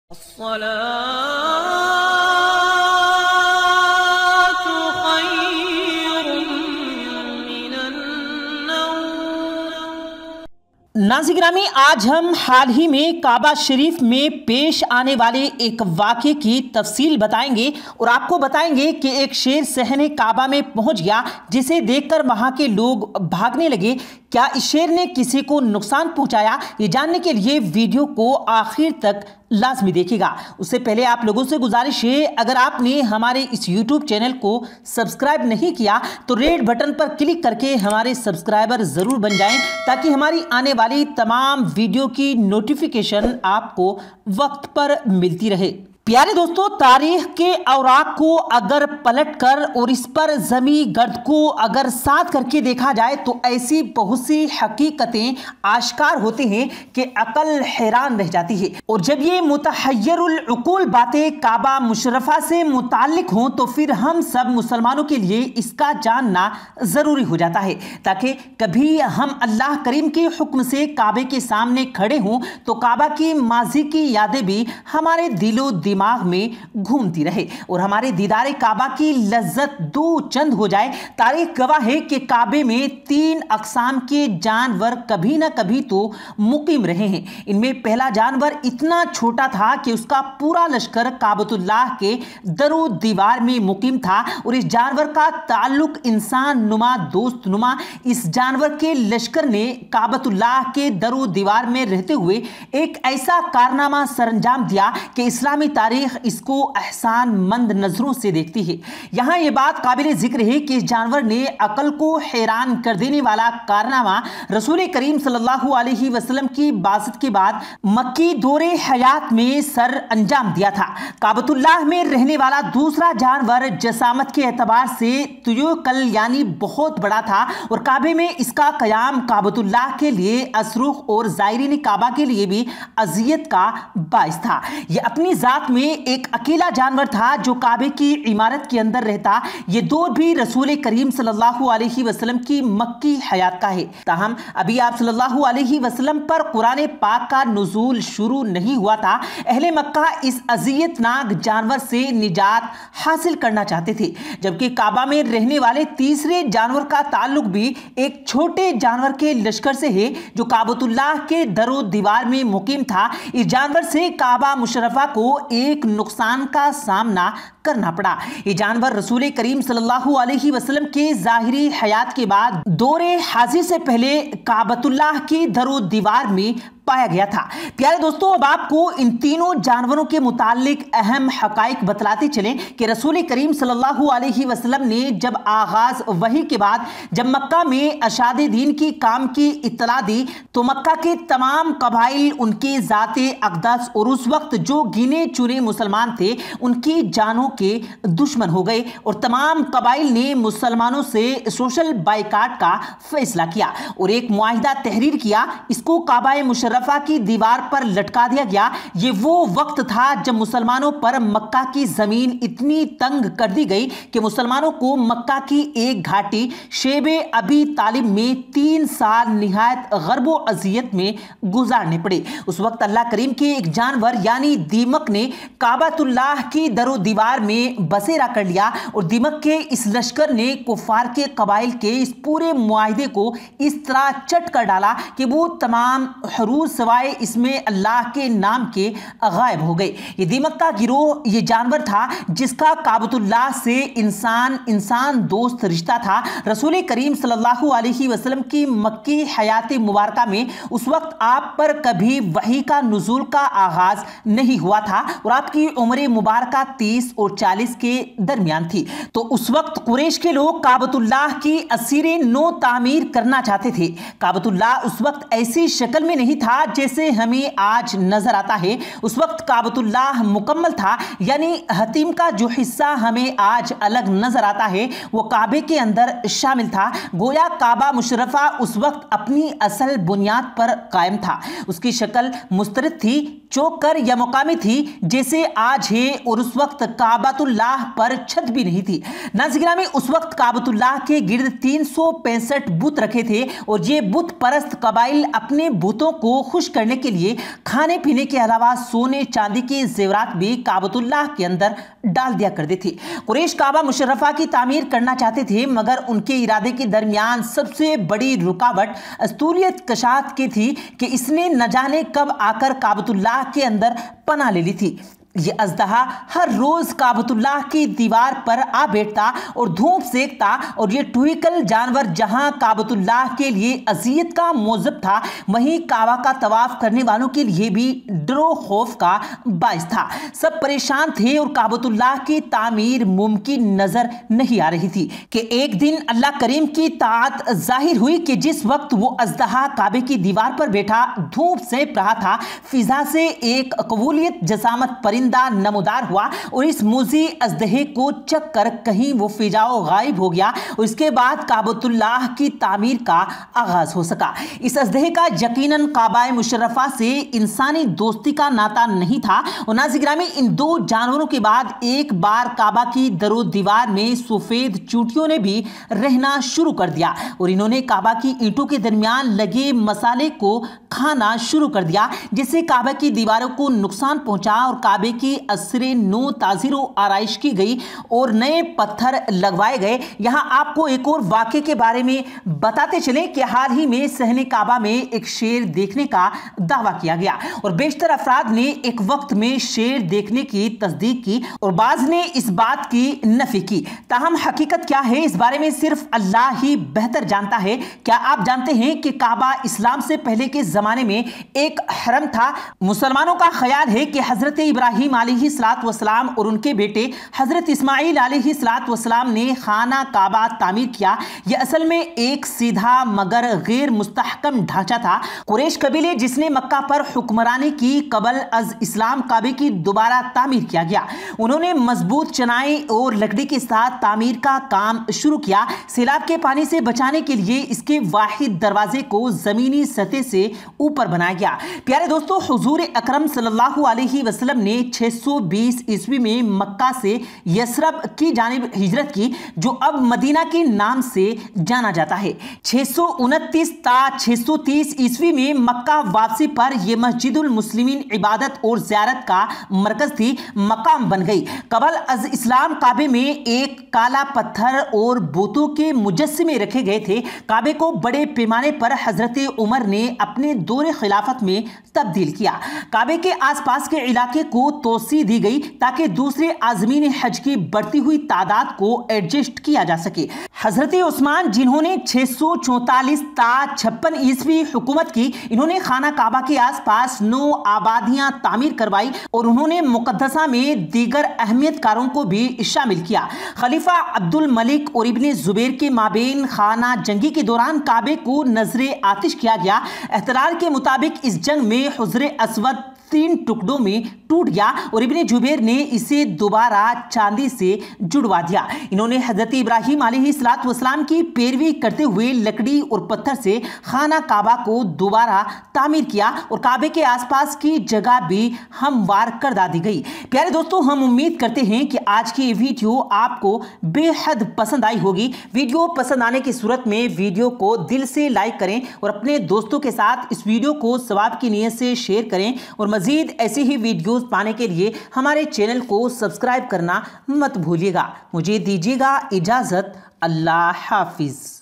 الصلاة خير من النوم۔ ناظرین گرامی، آج ہم حال ہی میں کعبہ شریف میں پیش آنے والے ایک واقعے کی تفصیل بتائیں گے اور آپ کو بتائیں گے کہ ایک شیر صحن کعبہ میں پہنچ گیا جسے دیکھ کر وہاں کے لوگ بھاگنے لگے۔ کیا اس شیر نے کسی کو نقصان پہنچایا؟ یہ جاننے کے لیے ویڈیو کو آخر تک لازمی دیکھے گا۔ اس سے پہلے آپ لوگوں سے گزارش ہے، اگر آپ نے ہمارے اس یوٹیوب چینل کو سبسکرائب نہیں کیا تو ریڈ بٹن پر کلک کر کے ہمارے سبسکرائبر ضرور بن جائیں تاکہ ہماری آنے والی تمام ویڈیو کی نوٹیفیکیشن آپ کو وقت پر ملتی رہے۔ پیارے دوستو، تاریخ کے اوراق کو اگر پلٹ کر اور اس پر زمیں گرد کو اگر ساتھ کر کے دیکھا جائے تو ایسی بہت سی حقیقتیں آشکار ہوتے ہیں کہ عقل حیران رہ جاتی ہے۔ اور جب یہ متحیر العقول باتیں کعبہ مشرفہ سے متعلق ہوں تو پھر ہم سب مسلمانوں کے لیے اس کا جاننا ضروری ہو جاتا ہے تاکہ کبھی ہم اللہ کریم کے حکم سے کعبے کے سامنے کھڑے ہوں تو کعبہ کی ماضی کی یادیں بھی ہمارے دل و دماغ میں گھومتی رہے اور ہمارے دیدار کعبہ کی لذت دو چند ہو جائے۔ تاریخ گواہ ہے کہ کعبے میں 3 اقسام کے جانور کبھی نہ کبھی تو مقیم رہے ہیں۔ ان میں پہلا جانور اتنا چھوٹا تھا کہ اس کا پورا لشکر کعبۃ اللہ کے در و دیوار میں مقیم تھا اور اس جانور کا تعلق انسان نما دوست نما اس جانور کے لشکر نے کعبۃ اللہ کے در و دیوار میں رہتے ہوئے ایک ایسا کارنامہ سر انجام دیا کہ اسلامی تاریخ اس کو احسان مند نظروں سے دیکھتی ہے۔ یہاں یہ بات قابل ذکر ہے کہ اس جانور نے عقل کو حیران کر دینے والا کارنامہ رسول کریم صلی اللہ علیہ وسلم کی بعثت کے بعد مکی دور حیات میں سر انجام دیا تھا۔ کعبۃ اللہ میں رہنے والا دوسرا جانور جسامت کے اعتبار سے تیوکل یعنی بہت بڑا تھا اور کعبے میں اس کا قیام کعبۃ اللہ کے لیے اسرخ اور زائرین کعبہ کے لیے بھی اذیت کا باعث تھا۔ یہ اپنی ذات میں ایک اکیلا جانور تھا جو کعبے کی عمارت کے اندر رہتا۔ یہ دور بھی رسول کریم صلی اللہ علیہ وسلم کی مکی حیات کا ہے۔ تاہم ابھی آپ صلی اللہ علیہ وسلم پر قرآن پاک کا نزول شروع نہیں ہوا تھا۔ اہل مکہ اس اذیت ناک جانور سے نجات حاصل کرنا چاہتے تھے، جبکہ کعبہ میں رہنے والے تیسرے جانور کا تعلق بھی ایک چھوٹے جانور کے لشکر سے ہے جو کعبۃ اللہ کے در و دیوار میں مقیم تھا۔ اس جانور سے کعبہ مشرفہ کو ایک نقصان کا سامنا کرنا پڑا۔ یہ جانور رسول کریم صلی اللہ علیہ وسلم کے ظاہری حیات کے بعد دور حاضر سے پہلے کعبۃ اللہ کی در و دیوار میں پایا گیا تھا۔ پیارے دوستو، اب آپ کو ان تینوں جانوروں کے متعلق اہم حقائق بتلاتے چلیں کہ رسول کریم صلی اللہ علیہ وسلم نے جب آغاز وحی کے بعد جب مکہ میں اشاعت دین کی کام کی اطلاع دی تو مکہ کے تمام قبائل ان کے ذات اقدس اور اس وقت جو گنے چنے مسلمان تھے ان کی جانوں کے دشمن ہو گئے اور تمام قبائل نے مسلمانوں سے سوشل بائیکاٹ کا فیصلہ کیا اور ایک معاہدہ تحریر کیا۔ اس کو کعبہ مشرفہ کی دیوار پر لٹکا دیا گیا۔ یہ وہ وقت تھا جب مسلمانوں پر مکہ کی زمین اتنی تنگ کر دی گئی کہ مسلمانوں کو مکہ کی ایک گھاٹی شیب ابی طالب میں 3 سال نہایت غرب و اذیت میں گزارنے پڑے۔ اس وقت اللہ کریم کے ایک جانور یعنی دیمک نے کعبۃ اللہ کی در و دیوار میں بسیرا کر لیا اور دیمک کے اس لشکر نے کفار کے قبائل کے اس پورے معاہدے کو اس طرح چٹ کر ڈالا کہ وہ تمام حروف سوائے اس میں اللہ کے نام کے غائب ہو گئے۔ یہ دیمک کا گروہ یہ جانور تھا جس کا کعبۃ اللہ سے انسان دوست رشتہ تھا۔ رسول کریم صلی اللہ علیہ وسلم کی مکی حیات مبارکہ میں اس وقت آپ پر کبھی وحی کا نزول کا آغاز نہیں ہوا تھا اور آپ کی عمر مبارکہ 30 اور 40 کے درمیان تھی۔ تو اس وقت قریش کے لوگ کعبۃ اللہ کی اسیر نو تعمیر کرنا چاہتے تھے۔ کعبۃ اللہ اس وقت ایسی شکل میں نہیں تھا جیسے ہمیں آج نظر آتا ہے۔ اس وقت کعبۃ اللہ مکمل تھا، یعنی حتیم کا جو حصہ ہمیں آج الگ نظر آتا ہے وہ کعبے کے اندر شامل تھا۔ گویا کعبہ مشرفہ اس وقت اپنی اصل بنیاد پر قائم تھا۔ اس کی شکل مسترد تھی، چوکر یا مقامی تھی جیسے آج ہے، اور اس وقت کعبۃ اللہ پر چھت بھی نہیں تھی۔ ناظرین گرامی، اس وقت کعبۃ اللہ کے گرد 365 بت رکھے تھے اور یہ بت پرست قبائل اپنے بتوں کو کو خوش کرنے کے لیے کھانے پینے کے علاوہ سونے چاندی کے زیورات بھی کعبۃ اللہ کے اندر ڈال دیا کرتے تھے۔ قریش کعبہ مشرفہ کی تعمیر کرنا چاہتے تھے، مگر ان کے ارادے کے درمیان سب سے بڑی رکاوٹ استولیت کشاد کی تھی کہ اس نے نہ جانے کب آ کر کعبۃ اللہ کے اندر پناہ لے لی تھی۔ یہ اژدہا ہر روز کعبۃ اللہ کی دیوار پر آ بیٹھتا اور دھوپ سیکتا، اور یہ ٹوئیکل جانور جہاں کعبۃ اللہ کے لیے اذیت کا موجب تھا، وہیں کعبہ کا طواف کرنے والوں کے لیے بھی ڈر و خوف کا باعث تھا۔ سب پریشان تھے اور کعبۃ اللہ کی تعمیر ممکن نظر نہیں آ رہی تھی کہ ایک دن اللہ کریم کی طاعت ظاہر ہوئی کہ جس وقت وہ اژدہا کعبے کی دیوار پر بیٹھا دھوپ سیک رہا تھا، فضا سے ایک قبولیت جسامت پرندہ نمودار ہوا اور اس موذی اژدہے کو چک کر کہیں وہ فجاؤ غائب ہو گیا، اور اس کے بعد کعبۃ اللہ کی تعمیر کا آغاز ہو سکا۔ اس اژدہے کا یقیناً کعبہ مشرفہ سے انسانی دوستی کا ناطہ نہیں تھا، اور ناظرین گرامی ان دو جانوروں کے بعد ایک بار کعبہ کی در و دیوار میں سفید چونٹیوں نے بھی رہنا شروع کر دیا، اور انہوں نے کعبہ کی اینٹوں کے درمیان لگے مسالے کو کھانا شروع کر دیا، جس سے کعبہ کی دیواروں کو نقصان پہنچا اور کعبے کی اثر نو تعزیر و آرائش کی گئی اور نئے پتھر لگوائے گئے۔ یہاں آپ کو ایک اور واقعے کے بارے میں بتاتے چلیں کہ حال ہی میں صحن کعبہ میں ایک شیر دیکھنے کا دعویٰ کیا گیا، اور بیشتر افراد نے ایک وقت میں شیر دیکھنے کی تصدیق کی اور بعض نے اس بات کی نفی کی۔ تاہم حقیقت کیا ہے اس بارے میں صرف اللہ ہی بہتر جانتا ہے۔ کیا آپ جانتے ہیں کہ کعبہ اسلام سے پہلے کے زمانے میں ایک حرم تھا؟ مسلمانوں کا خیال ہے کہ حضرت ابراہیم علیہ السلام اور ان کے بیٹے حضرت اسماعیل علیہ السلام نے خانہ کعبہ تعمیر کیا۔ یہ اصل میں ایک سیدھا مگر غیر مستحکم ڈھانچہ تھا۔ قریش قبیلے جس نے مکہ پر حکمرانی کی قبل از اسلام کعبے کی دوبارہ تعمیر کیا گیا۔ انہوں نے مضبوط چنائی اور لکڑی کے ساتھ تعمیر کا کام شروع کیا۔ سیلاب کے پانی سے بچانے کے لیے اس کے واحد دروازے کو زمینی سطح سے اوپر بنایا گیا۔ پیارے دوستو، حضور اکرم صلی اللہ علیہ وسلم نے 620 عیسوی میں مکہ سے یثرب کی جانب ہجرت کی، جو اب مدینہ کے نام سے جانا جاتا ہے۔ 629 تا 630 عیسوی میں مکہ واپسی پر یہ مسجد المسلمین عبادت اور زیارت کا مرکز تھی، مقام بن گئی۔ قبل از اسلام کعبے میں ایک کالا پتھر اور بتوں کے مجسمے رکھے گئے تھے۔ کعبے کو بڑے پیمانے پر حضرت عمر نے اپنے دور خلافت میں تبدیل کیا۔ کعبے کے آس پاس کے علاقے کو توسیع دی گئی تاکہ دوسرے عازمین حج کی بڑھتی ہوئی تعداد کو ایڈجسٹ کیا جا سکے۔ حضرت عثمان جنہوں نے 644 تا 56 عیسوی حکومت کی، انہوں نے خانہ کعبہ کے آس پاس 9 آبادیاں تعمیر کروائی اور انہوں نے مقدسہ میں دیگر اہمیت کاروں کو بھی شامل کیا۔ خلیفہ عبد الملک اور ابن زبیر کے مابین خانہ جنگی کے دوران کعبے کو نظر آتش کیا گیا۔ احتلال کے مطابق اس جنگ میں حجر اسود 3 ٹکڑوں میں ٹوٹ گیا اور ابن جبیر نے اسے دوبارہ چاندی سے جڑوا دیا۔ انہوں نے حضرت ابراہیم علیہ السلام کی پیروی کرتے ہوئے لکڑی اور پتھر سے خانہ کعبہ کو دوبارہ تعمیر کیا اور کعبے کے آس پاس کی جگہ بھی ہموار کر دی گئی۔ پیارے دوستو، ہم امید کرتے ہیں کہ آج کی ویڈیو آپ کو بے حد پسند آئی ہوگی۔ ویڈیو پسند آنے کی صورت میں ویڈیو کو دل سے لائک کریں اور اپنے دوستوں کے ساتھ اس ویڈیو کو ثواب کی نیت سے شیئر کریں، اور مزید ایسی ہی ویڈیوز پانے کے لیے ہمارے چینل کو سبسکرائب کرنا مت بھولیے گا۔ مجھے دیجیے گا اجازت۔ اللہ حافظ۔